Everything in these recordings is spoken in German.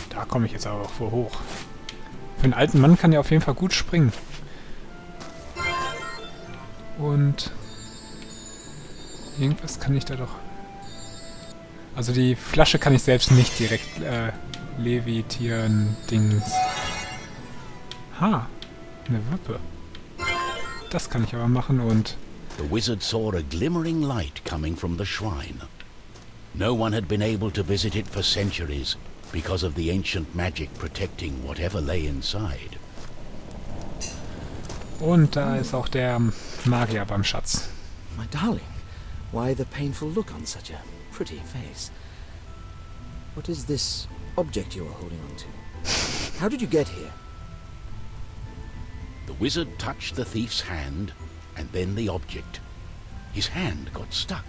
Da komme ich jetzt aber auch wohl hoch. Für einen alten Mann kann er auf jeden Fall gut springen. Und... irgendwas kann ich da doch... Also die Flasche kann ich selbst nicht direkt levitieren, Dings. Ha, eine Wippe. Das kann ich aber machen und... The wizard saw a glimmering light coming from the shrine. No one had been able to visit it for centuries because of the ancient magic protecting whatever lay inside. Und da ist auch der Magier beim Schatz. My darling, why the painful look on such a pretty face? What is this object you are holding on to? How did you get here? The wizard touched the thief's hand, and then the object. His hand got stuck.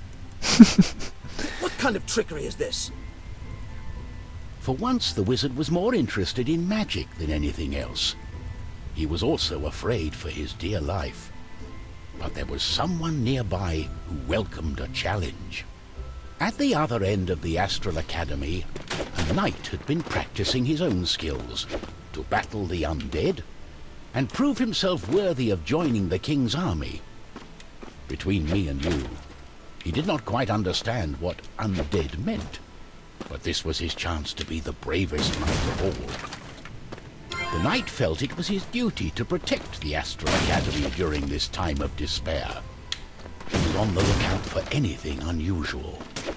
What kind of trickery is this? For once, the wizard was more interested in magic than anything else. He was also afraid for his dear life. But there was someone nearby who welcomed a challenge. At the other end of the Astral Academy, a knight had been practicing his own skills to battle the undead and prove himself worthy of joining the king's army. Between me and you, he did not quite understand what undead meant, but this was his chance to be the bravest knight of all. The knight felt it was his duty to protect the Astral Academy during this time of despair. He was on the lookout for anything unusual.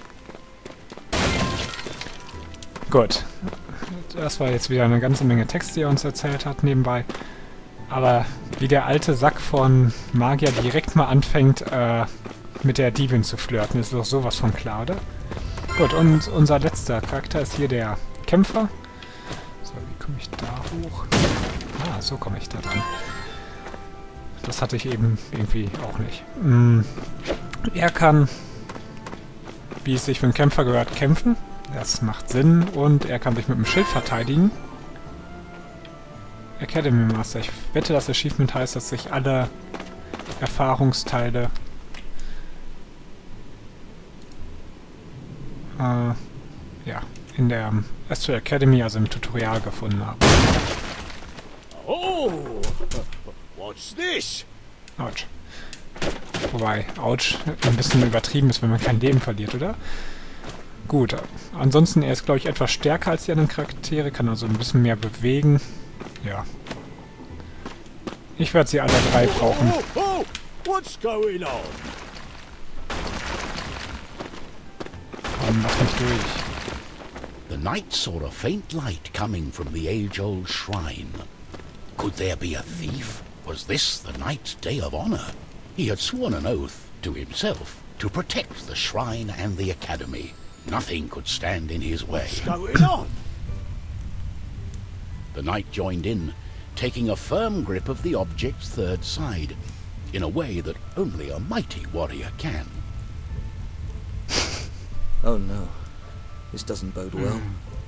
Gut. Das war jetzt wieder eine ganze Menge Text, die er uns erzählt hat nebenbei. Aber wie der alte Sack von Magier direkt mal anfängt, mit der Diebin zu flirten, ist doch sowas von klar, oder? Gut, und unser letzter Charakter ist hier der Kämpfer. So, wie komme ich da hoch? Ah, so komme ich da dran. Das hatte ich eben irgendwie auch nicht. Er kann, wie es sich für einen Kämpfer gehört, kämpfen. Das macht Sinn. Und er kann sich mit dem Schild verteidigen. Academy Master. Ich wette, das Achievement heißt, dass sich alle Erfahrungsteile ja, in der Astral Academy, also im Tutorial, gefunden haben. Oh, what's this? Autsch. Wobei, Autsch, ein bisschen übertrieben ist, wenn man kein Leben verliert, oder? Gut, ansonsten, er ist, glaube ich, etwas stärker als die anderen Charaktere, kann also ein bisschen mehr bewegen. Ja. Ich werde sie alle drei brauchen. What's going on? Komm, lass mich durch. The knight saw a faint light coming from the age-old shrine. Could there be a thief? Was this the knight's day of honor? He had sworn an oath to himself to protect the shrine and the academy. Nothing could stand in his way. What's going on? The knight joined in, taking a firm grip of the object's third side, in a way that only a mighty warrior can. Oh no, this doesn't bode well.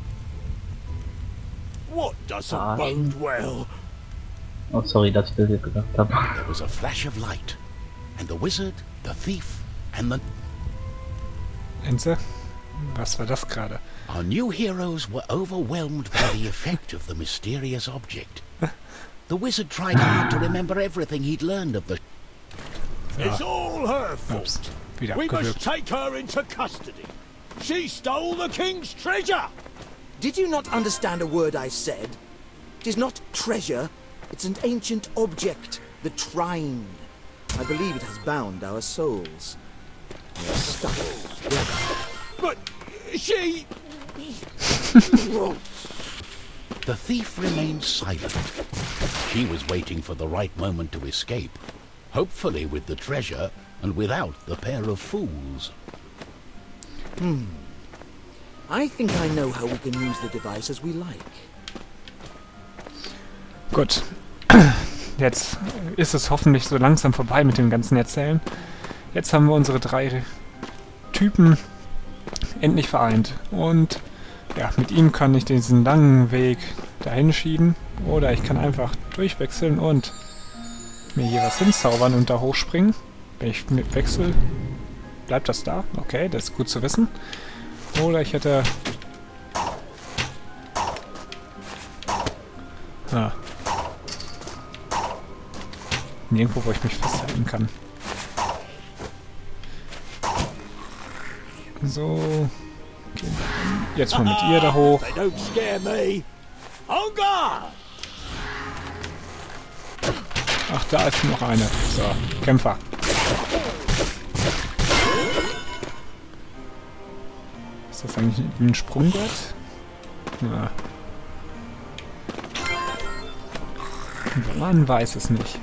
What doesn't bode well? Oh, sorry, dass ich das jetzt gedacht habe. There was a flash of light, and the wizard, the thief, and the... Enze? Was war das gerade? Our new heroes were overwhelmed by the effect of the mysterious object. The wizard tried hard to remember everything he'd learned of the... It's all her Ups, fault. wieder We must abgewürgt. take her into custody. She stole the king's treasure. Did you not understand a word I said? It is not treasure, it's an ancient object, the trine. I believe it has bound our souls. We are stuck together. But she... The thief remained silent. She was waiting for the right moment to escape, hopefully with the treasure and without the pair of fools. I think I know how we can use the device as we like. Gut. Jetzt ist es hoffentlich so langsam vorbei mit dem ganzen Erzählen. Jetzt haben wir unsere drei Typen endlich vereint. Und ja, mit ihm kann ich diesen langen Weg dahin schieben. Oder ich kann einfach durchwechseln und mir hier was hinzaubern und da hochspringen. Wenn ich mit wechsle, bleibt das da. Okay, das ist gut zu wissen. Oder ich hätte Ah. Nirgendwo, wo ich mich festhalten kann. So. Okay. Jetzt mal mit ihr da hoch. They don't scare me. On guard! Ach, da ist noch eine. So, Kämpfer. Ist das eigentlich ein Sprungbrett? Ja. Man weiß es nicht.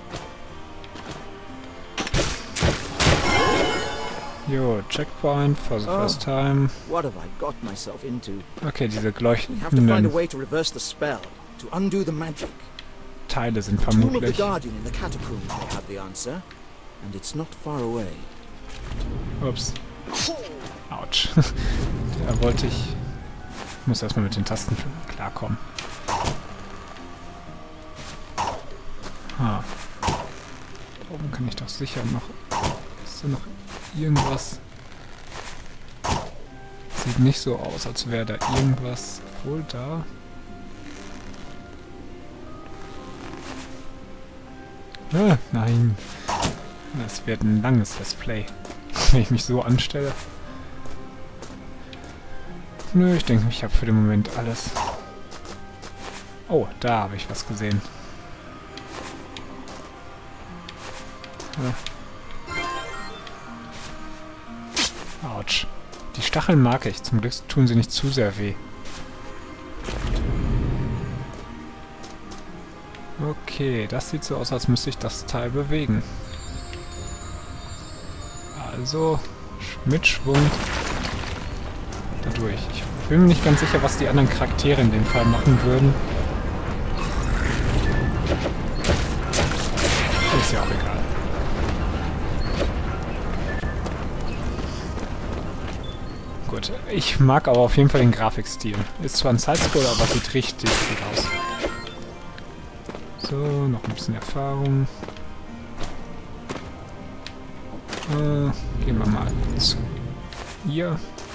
Jo, Checkpoint for the first time. What have I got myself into? Okay, diese We have to find a leuchtenden way to reverse the spell, to undo the magic. Teile sind Tomb of the vermutlich. Guardian in the catacombs may have the answer, and it's not far away. Ups. Autsch. Da wollte ich... muss erstmal mit den Tasten klarkommen. Da oben kann ich doch sicher noch... Ist da noch irgendwas? Sieht nicht so aus, als wäre da irgendwas wohl da. Ah, nein. Das wird ein langes Let's Play, wenn ich mich so anstelle. Nö, ich denke, ich habe für den Moment alles. Oh, da habe ich was gesehen. Ja. Autsch. Die Stacheln mag ich. Zum Glück tun sie nicht zu sehr weh. Okay, das sieht so aus, als müsste ich das Teil bewegen. Also, mit Schwung dadurch. Ich bin mir nicht ganz sicher, was die anderen Charaktere in dem Fall machen würden. Ist ja auch egal. Gut, ich mag aber auf jeden Fall den Grafikstil. Ist zwar ein Sidescroller, aber sieht richtig gut aus. So, noch ein bisschen Erfahrung. Gehen wir mal zu ihr.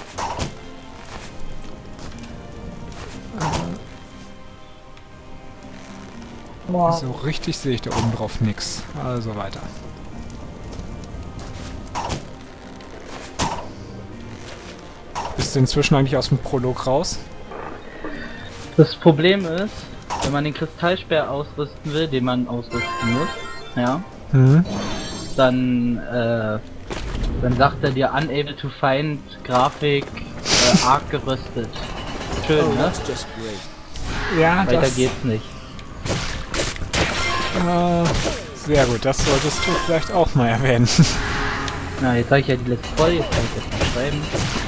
So richtig sehe ich da oben drauf nix. Also weiter. Bist du inzwischen eigentlich aus dem Prolog raus? Das Problem ist, wenn man den Kristallspeer ausrüsten will, den man ausrüsten muss, ja, dann sagt er dir unable to find Grafik arg gerüstet. Schön, ne? That's just great. Ja, Weiter das... geht's nicht. Sehr gut, das solltest du vielleicht auch mal erwähnen. Na, jetzt habe ich ja die letzte Folge, jetzt kann ich das mal schreiben.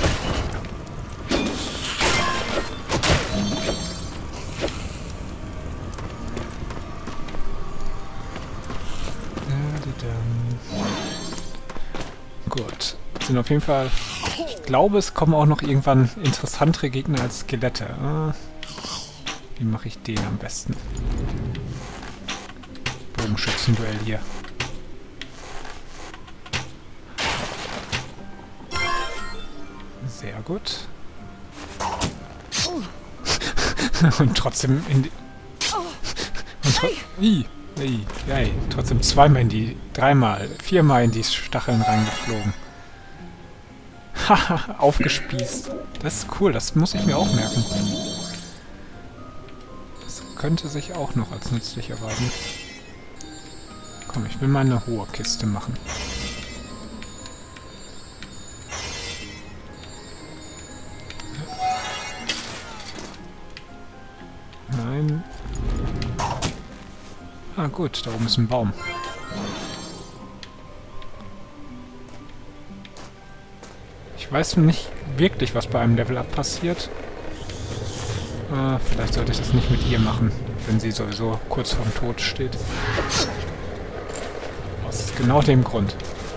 Gut, sind auf jeden Fall... Ich glaube, es kommen auch noch irgendwann interessantere Gegner als Skelette. Wie mache ich den am besten? Bogenschützenduell hier. Sehr gut. Und trotzdem in die... trotzdem zweimal in die... dreimal, viermal in die Stacheln reingeflogen. Haha, aufgespießt. Das ist cool, das muss ich mir auch merken. Das könnte sich auch noch als nützlich erweisen. Komm, ich will mal eine hohe Kiste machen. Nein. Ah gut, da oben ist ein Baum. Ich weiß nicht wirklich, was bei einem Level-Up passiert. Vielleicht sollte ich das nicht mit ihr machen, wenn sie sowieso kurz vorm Tod steht. Aus genau dem Grund.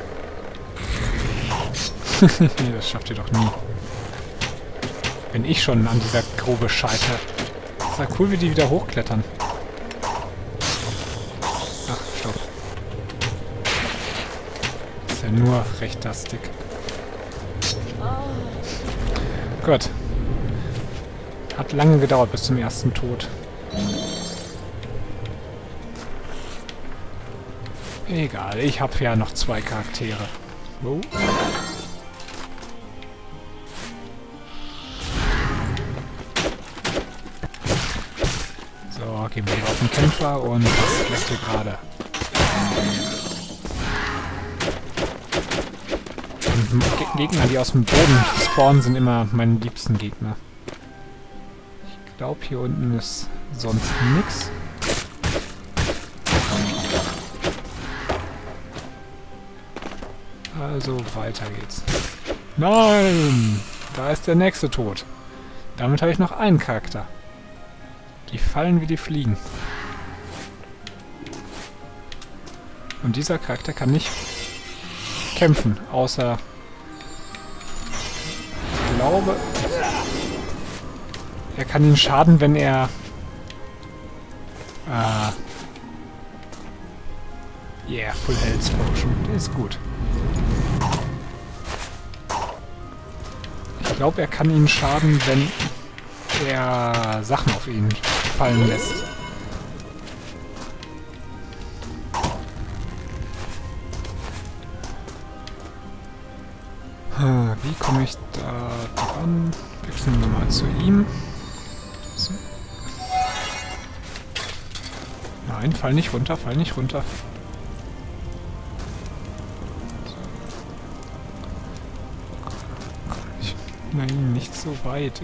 Nee, das schafft ihr doch nie. Wenn ich schon an dieser Grube scheitere. Ist ja cool, wie die wieder hochklettern. Ach, stopp. Ist ja nur rechttastig. Gut. Hat lange gedauert bis zum ersten Tod. Egal, ich habe ja noch 2 Charaktere. Oh. So, gehen wir auf den Kämpfer und das lässt hier gerade. Und Gegner, die aus dem Boden spawnen, sind immer meine liebsten Gegner. Ich glaube, hier unten ist sonst nichts. Also weiter geht's. Nein! Da ist der nächste tot. Damit habe ich noch einen Charakter. Die fallen wie die Fliegen. Und dieser Charakter kann nicht kämpfen, außer... Ich glaube... Er kann ihn schaden, wenn er... Yeah, Full Health Potion. Der ist gut. Ich glaube, er kann ihn schaden, wenn er Sachen auf ihn fallen lässt. Wie komme ich da dran? Wechseln wir mal zu ihm. So. Nein, fall nicht runter, fall nicht runter. Nein, nicht so weit.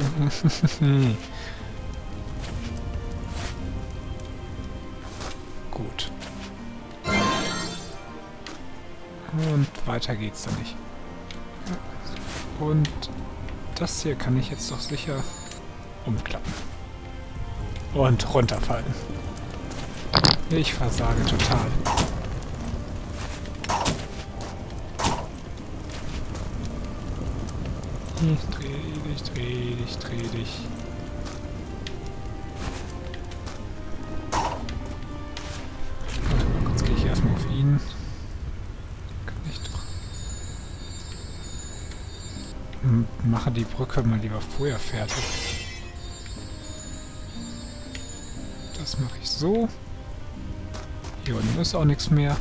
Gut. Und weiter geht's dann nicht. Und das hier kann ich jetzt doch sicher umklappen. Und runterfallen. Ich versage total. Dreh dich. Jetzt gehe ich erstmal auf ihn. Kann ich doch. Mache die Brücke mal lieber vorher fertig. Das mache ich so. Hier unten ist auch nichts mehr.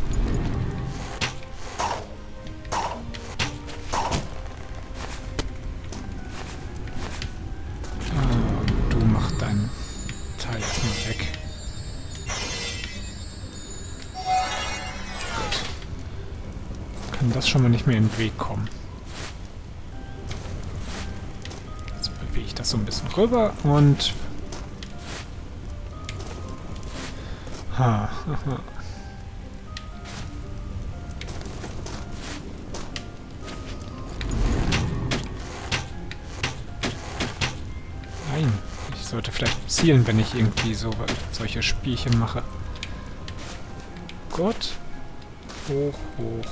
Das schon mal nicht mehr in den Weg kommen. Jetzt bewege ich das so ein bisschen rüber und... Nein, ich sollte vielleicht zielen, wenn ich irgendwie so solche Spielchen mache. Gut. Hoch, hoch.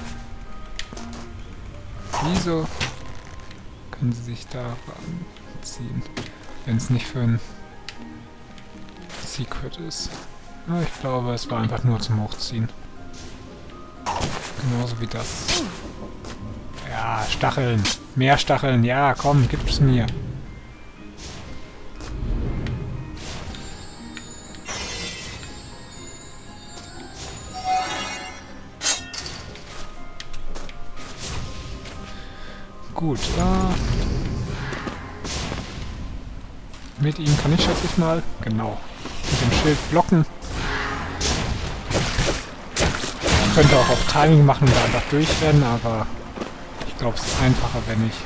Wieso können sie sich da ranziehen, wenn es nicht für ein Secret ist? Ja, ich glaube, es war einfach nur zum Hochziehen. Genauso wie das. Ja, Stacheln. Mehr Stacheln. Ja, komm, gib's mir. Gut, mit ihm kann ich, schätze ich mal, genau, mit dem Schild blocken. Ich könnte auch auf Timing machen und da einfach durchrennen, aber ich glaube, es ist einfacher, wenn ich...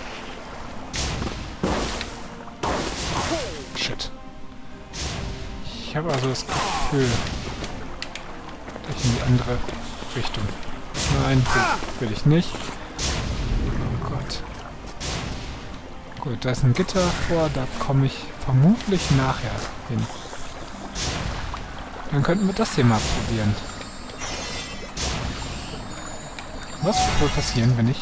Shit. Ich habe also das Gefühl, dass ich in die andere Richtung... Nein, will ich nicht. Oh Gott. Gut, da ist ein Gitter vor, da komme ich vermutlich nachher hin. Dann könnten wir das hier mal probieren. Was wird wohl passieren, wenn ich...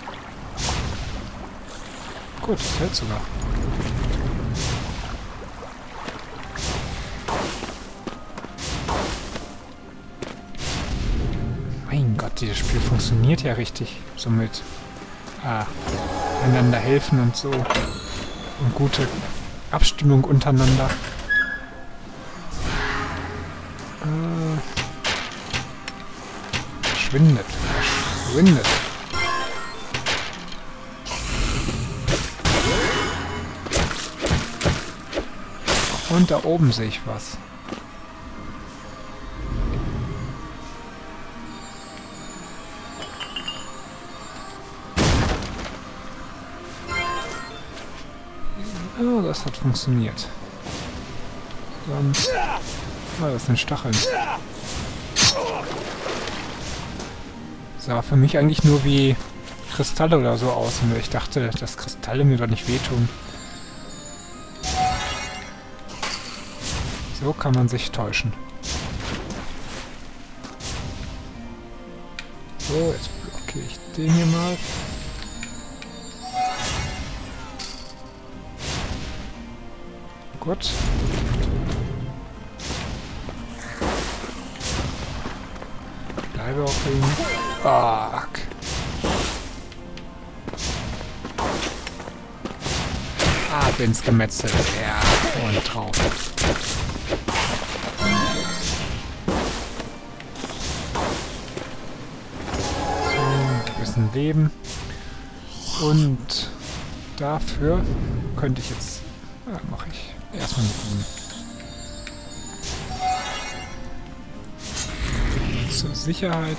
Gut, das hält sogar. Mein Gott, dieses Spiel funktioniert ja richtig. Somit... einander helfen und so. Und gute Abstimmung untereinander. Verschwindet. Verschwindet. Und da oben sehe ich was. Oh, das hat funktioniert. Dann... Oh, das sind Stacheln. Sah für mich eigentlich nur wie Kristalle oder so aus. Und ich dachte, dass Kristalle mir doch nicht wehtun. So kann man sich täuschen. So, jetzt blockiere ich den hier mal. Gut. Bleibe auf ihn. Fuck. Ab ins Gemetzel. Ja, und drauf. So, ein bisschen Leben. Und dafür könnte ich jetzt... Ja, mache ich erstmal mit ihm. Zur Sicherheit.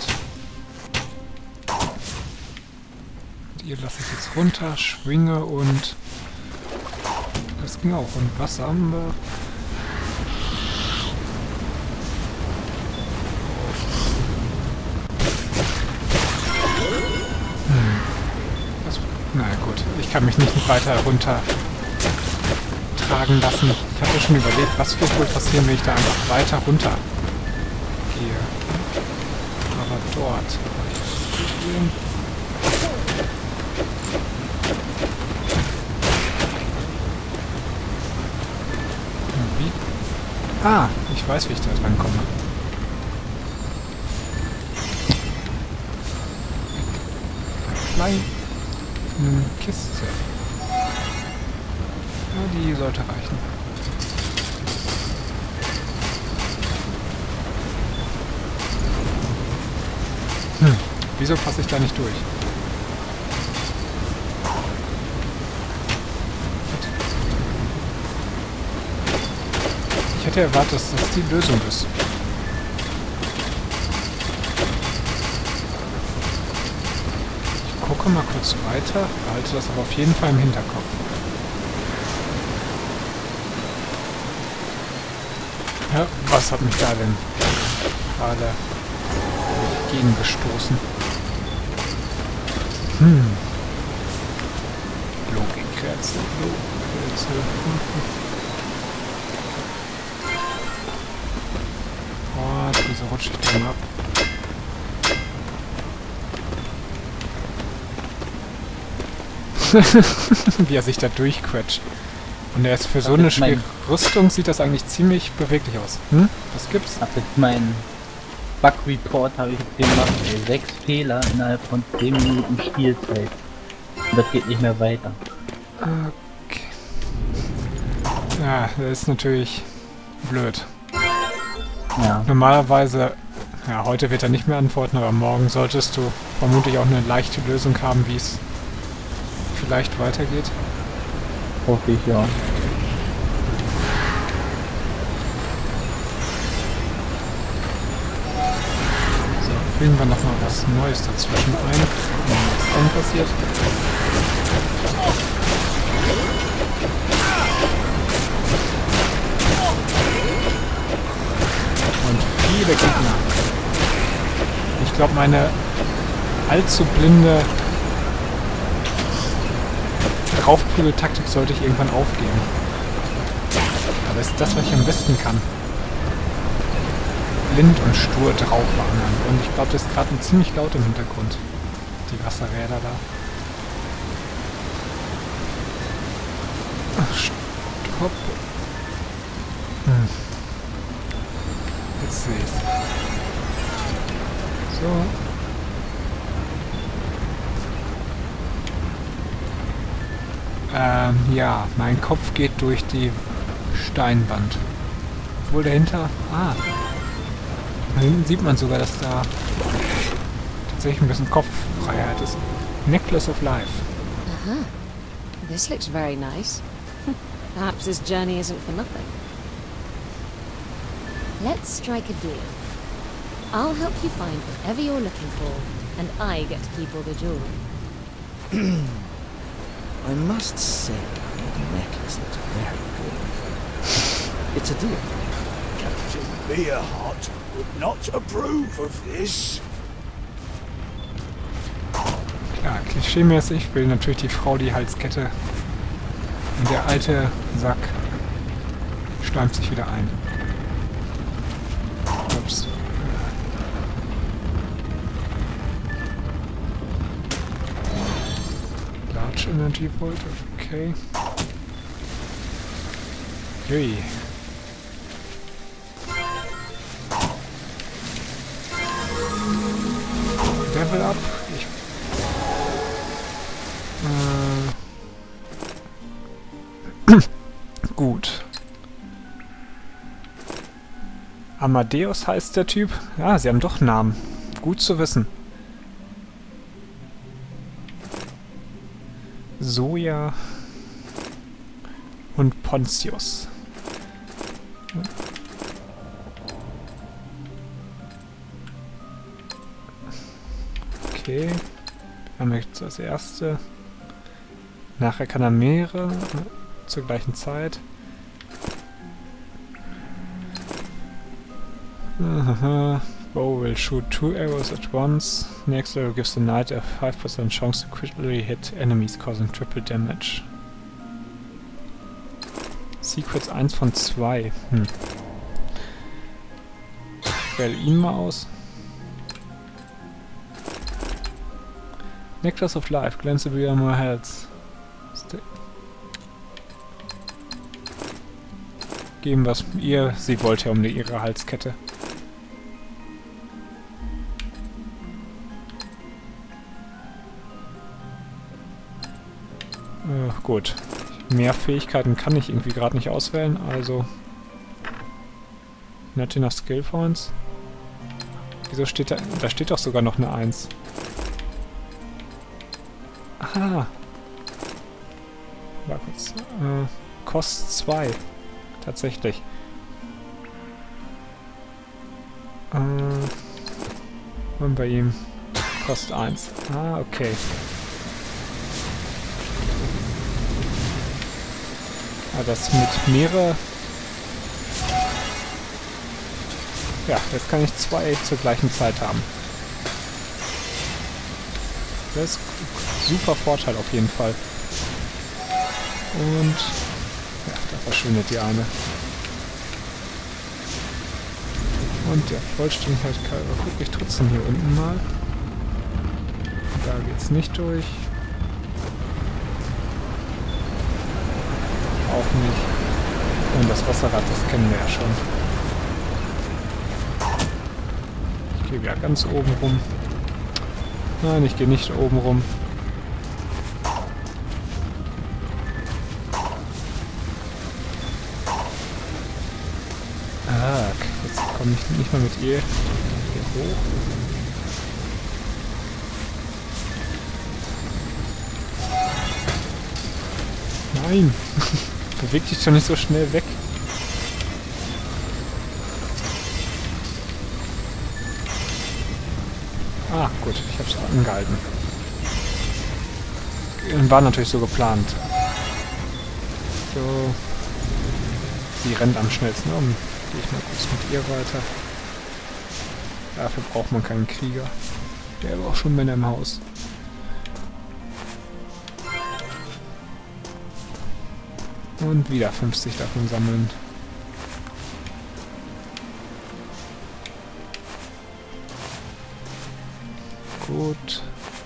Und ihr lasse ich jetzt runter, schwinge und... Das ging auch. Und Wasser haben wir. Na gut, ich kann mich nicht weiter runter tragen lassen. Ich habe ja schon überlegt, was wird wohl passieren, wenn ich da einfach weiter runter gehe. Aber dort. Wie? Ah, ich weiß, wie ich da dran komme. Kleine Kiste. Ja, die sollte reichen. Wieso passe ich da nicht durch? Ich hätte erwartet, dass das die Lösung ist. Ich gucke mal kurz weiter, behalte das aber auf jeden Fall im Hinterkopf. Ja, was hat mich da denn gerade gegengestoßen? Logikrätsel, Logikrätsel. Oh, wieso rutsche ich dann ab? Wie er sich da durchquetscht. Und er ist für so eine schwere Rüstung, sieht das eigentlich ziemlich beweglich aus. Was gibt's? Hab jetzt meinen Bug-Report habe ich jetzt gemacht. 6 Fehler innerhalb von 10 Minuten Spielzeit. Und das geht nicht mehr weiter. Okay. Ja, das ist natürlich blöd. Ja. Normalerweise, ja, heute wird er nicht mehr antworten, aber morgen solltest du vermutlich auch eine leichte Lösung haben, wie es vielleicht weitergeht. Hoffe ich, ja. So, fügen wir nochmal was Neues dazwischen ein. Was dann passiert. Und viele Gegner. Ich glaube, meine allzu blinde Draufprügel-Taktik sollte ich irgendwann aufgeben. Aber das ist das, was ich am besten kann. Blind und stur draufwandern. Und ich glaube, das ist gerade ziemlich laut im Hintergrund. Die Wasserräder da. Ach, stopp. Jetzt sehe ich's. So. Ja, mein Kopf geht durch die Steinwand. Obwohl dahinter... Ah. Da hinten sieht man sogar, dass da tatsächlich ein bisschen Kopffreiheit ist. Necklace of Life. Uh-huh. This looks very nice. Perhaps this journey isn't for nothing. Let's strike a deal. I'll help you find whatever you're looking for, and I get to keep all the jewelry. I must say, the necklace looks very good. It's a deal. Captain Beerheart would not approve of this. Klar, klischeemäßig will natürlich die Frau die Halskette. Und der alte Sack schleimt sich wieder ein. Ups. Large Energy Volt, okay. Hui. Level up. Gut. Amadeus heißt der Typ. Ja, sie haben doch Namen. Gut zu wissen. Soja und Pontius. Okay. Wir haben jetzt das erste. Nachher kann er mehrere zur gleichen Zeit. Bow will shoot 2 arrows at once. Next arrow gives the knight a 5% chance to critically hit enemies, causing triple damage. Secrets 1 von 2. Ich wähle ihn mal aus. Necklace of Life, glance to be more health. Geben was ihr. Sie wollte ja um ihre Halskette. Gut. Mehr Fähigkeiten kann ich irgendwie gerade nicht auswählen, also... Not enough Skill Points. Wieso steht da... Da steht doch sogar noch eine 1. Aha. War kurz. Kost 2. Tatsächlich. Und bei ihm Kost 1. Ah, okay. Ah, das mit mehrere... Ja, jetzt kann ich 2 zur gleichen Zeit haben. Das ist super Vorteil auf jeden Fall. Und... Ja, da verschwindet die eine. Und der Vollständigkeit gucke ich trotzdem hier unten mal. Da geht's nicht durch. Auch nicht. Und das Wasserrad, das kennen wir ja schon. Ich gehe wieder ganz oben rum. Nein, ich gehe nicht oben rum. Ah, jetzt komme ich nicht mal mit ihr hier hoch. Nein! Beweg dich doch nicht so schnell weg. Ah, gut, ich hab's angehalten. War natürlich so geplant. So. Sie rennt am schnellsten um. Gehe ich mal kurz mit ihr weiter. Dafür braucht man keinen Krieger. Der braucht schon Männer im Haus. Und wieder 50 davon sammeln. Gut.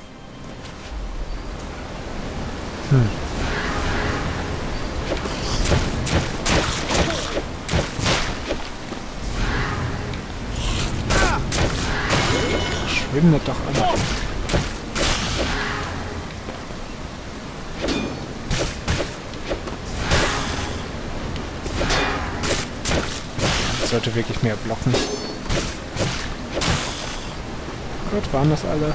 Schwindet doch alle. Ich sollte wirklich mehr blocken. Gut, waren das alle?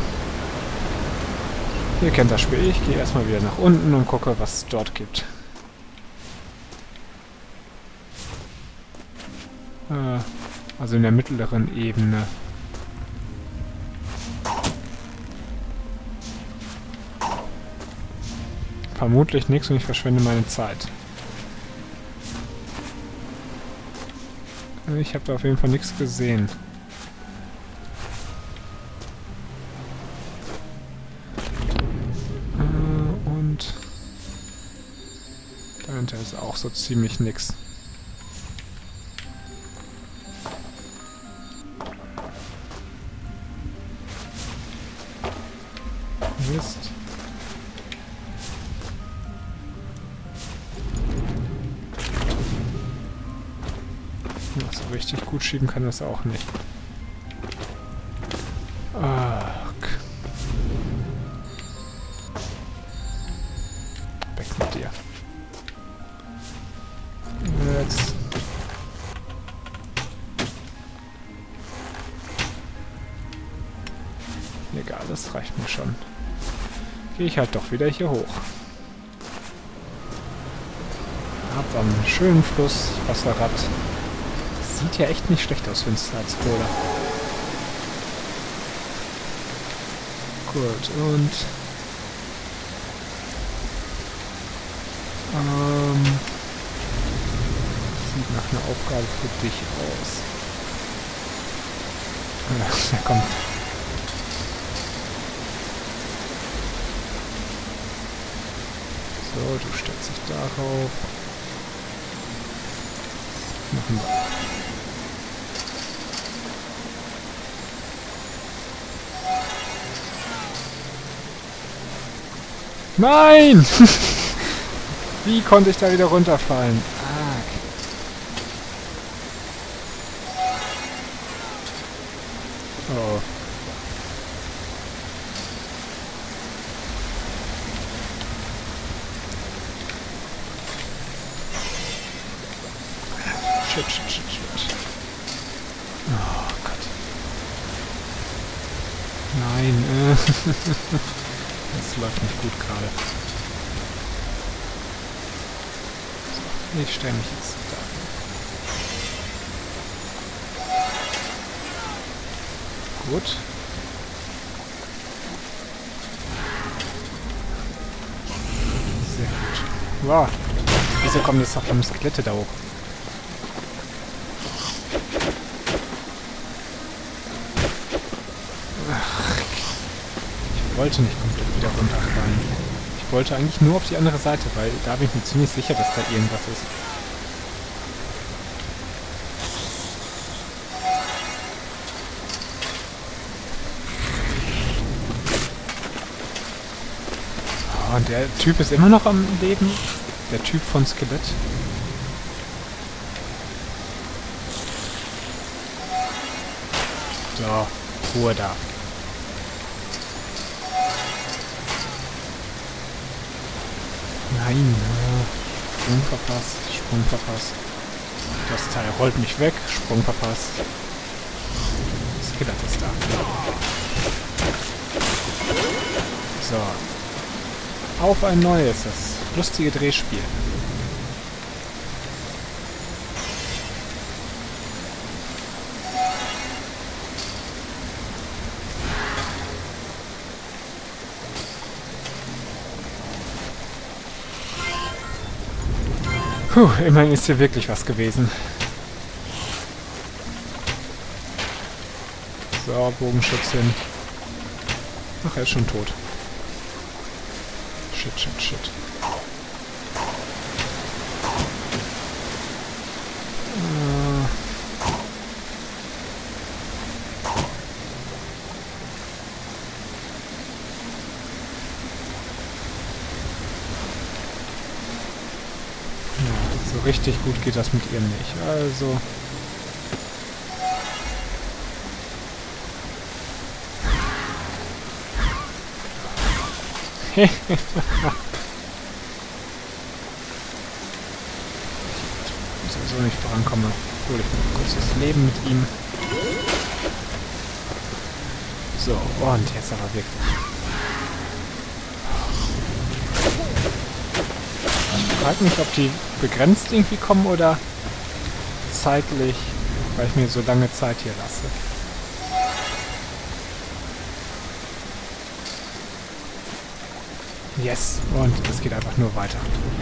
Ihr kennt das Spiel. Ich gehe erstmal wieder nach unten und gucke, was es dort gibt. Also in der mittleren Ebene. Vermutlich nichts und ich verschwende meine Zeit. Ich habe da auf jeden Fall nichts gesehen. Und dahinter ist auch so ziemlich nix. Mist. So richtig gut schieben kann das auch nicht. Weg mit dir. Jetzt. Egal, das reicht mir schon. Gehe ich halt doch wieder hier hoch. Hab dann einen schönen Fluss, Wasserrad. Sieht ja echt nicht schlecht aus für einen Side-Scroller. Gut, und... sieht nach einer Aufgabe für dich aus. Ja, komm. So, du stellst dich darauf. Machen wir. Nein! Wie konnte ich da wieder runterfallen? Oh. Shit. Oh Gott. Nein, das läuft nicht gut gerade. So, ich stelle mich jetzt da. Gut. Sehr gut. Wow. Wieso kommen jetzt noch Skelette da hoch? Ach, ich wollte nicht komplett wieder runterfallen. Ich wollte eigentlich nur auf die andere Seite, weil da bin ich mir ziemlich sicher, dass da irgendwas ist. Oh, und der Typ ist immer noch am Leben. Der Typ von Skelett. So, Ruhe da. Nein, Sprung verpasst. Das Teil rollt mich weg, Sprung verpasst. Skelett ist da. So. Auf ein neues, das lustige Drehspiel. Puh, immerhin ist hier wirklich was gewesen. So, Bogenschützin. Ach, er ist schon tot. Shit. So richtig gut geht das mit ihr nicht. Also... sowieso nicht vorankomme. Hol ich mir ein kurzes Leben mit ihm. So, und jetzt aber wirklich. Ich frage mich, ob die begrenzt irgendwie kommen oder zeitlich, weil ich mir so lange Zeit hier lasse. Yes, und es geht einfach nur weiter.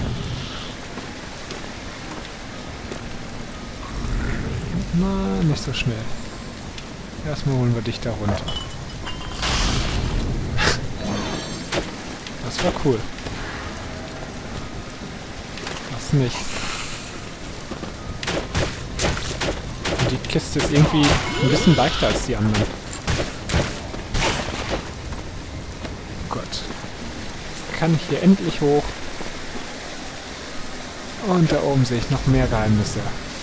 Na, nicht so schnell. Erstmal holen wir dich da runter. Das war cool. Was nicht. Und die Kiste ist irgendwie ein bisschen leichter als die anderen. Gott. Jetzt kann ich hier endlich hoch. Und da oben sehe ich noch mehr Geheimnisse.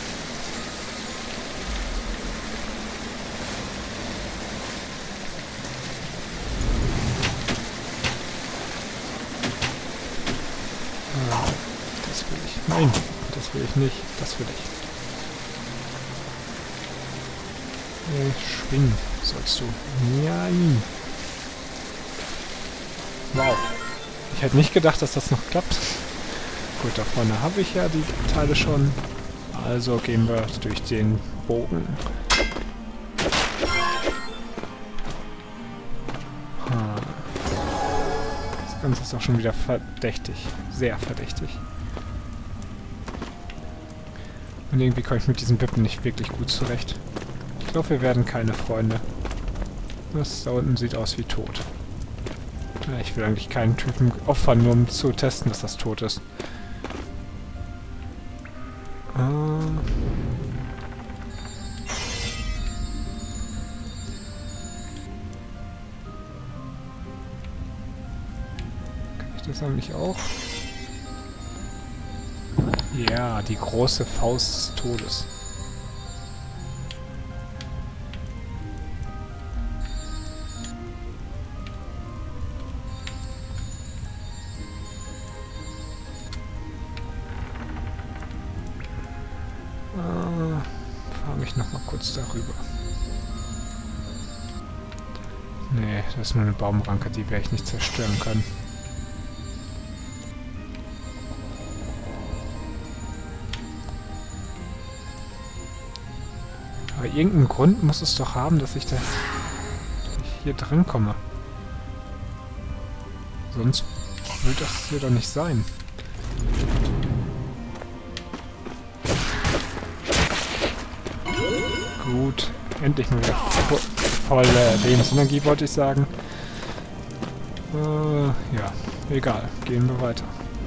Nein, das will ich nicht. Das will ich. Schwingen sollst du. Nein. Wow. Ich hätte nicht gedacht, dass das noch klappt. Gut, da vorne habe ich ja die Teile schon. Also gehen wir durch den Bogen. Das Ganze ist auch schon wieder verdächtig. Sehr verdächtig. Und irgendwie komme ich mit diesen Wippen nicht wirklich gut zurecht. Ich glaube, wir werden keine Freunde. Das da unten sieht aus wie tot. Ja, ich will eigentlich keinen Typen opfern, nur um zu testen, dass das tot ist. Kann ich das eigentlich auch? Ja, die große Faust des Todes. Fahre mich noch mal kurz darüber. Nee, das ist nur eine Baumranke, die werde ich nicht zerstören können. Aber irgendeinen Grund muss es doch haben, dass ich hier dran komme. Sonst wird das hier doch nicht sein. Gut, endlich mal wieder volle Lebensenergie, wollte ich sagen. Ja, egal, gehen wir weiter.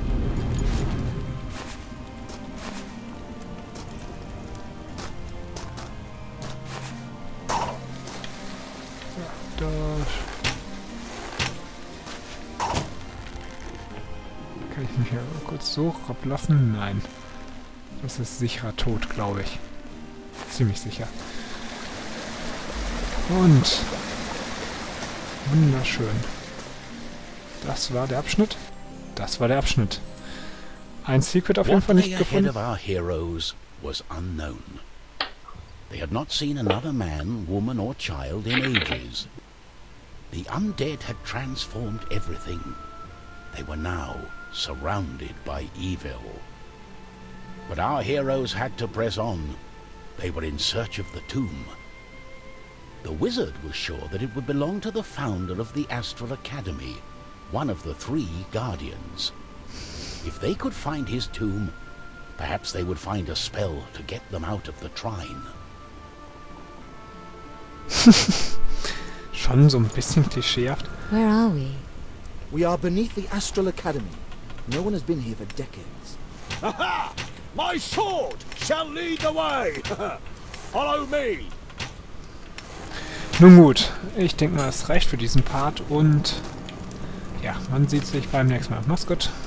Kann ich mich ja kurz so ablassen? Nein. Das ist sicherer Tod, glaube ich. Ziemlich sicher. Und wunderschön. Das war der Abschnitt. Das war der Abschnitt. Ein Secret auf jeden Fall nicht gefunden. What lay ahead of our heroes was unknown. They had not seen another man, woman or child in ages. The undead had transformed everything. They were now surrounded by evil. But our heroes had to press on. They were in search of the tomb. The wizard was sure that it would belong to the founder of the Astral Academy, one of the 3 guardians. If they could find his tomb, perhaps they would find a spell to get them out of the Trine. Schon so ein bisschen klischeehaft. Where are we? We are beneath the Astral Academy. No one has been here for decades. Aha! My sword shall lead the way! Follow me! Nun gut, ich denke mal, es reicht für diesen Part und ja, man sieht sich beim nächsten Mal. Mach's gut.